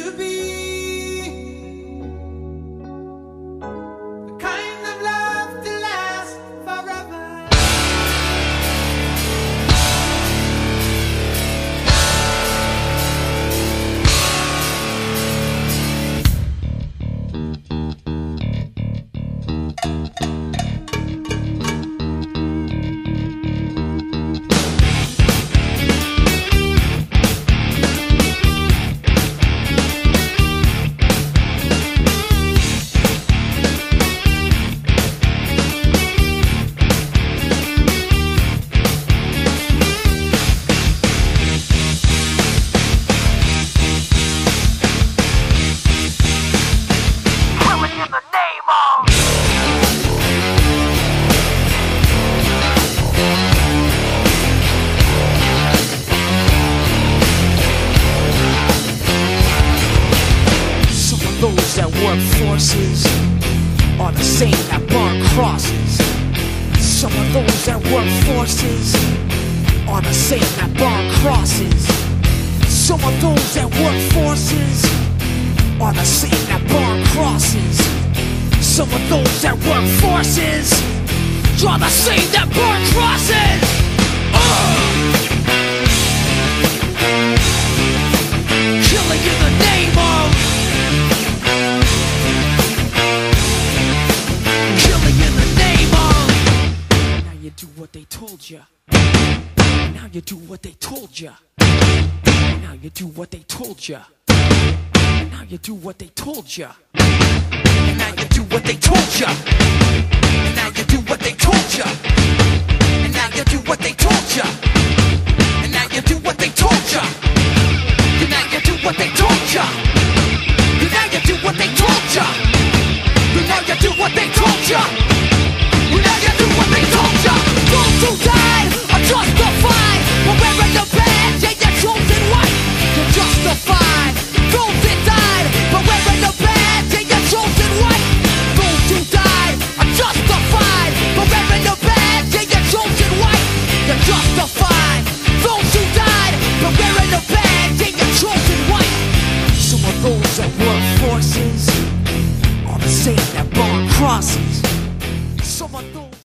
to be the kind of love to last forever. Those that work forces are the same that burn crosses. Some of those that work forces are the same that burn crosses. Some of those that work forces are the same that burn crosses. Some of those that work forces are the same that burn crosses. Killing in the name of do what they told ya. Now you do what they told ya. Now you do what they told ya. Now you do what they told ya. Now you do what they told ya. Now you do what they told ya. And now you do what they told ya. And now you do what they told ya.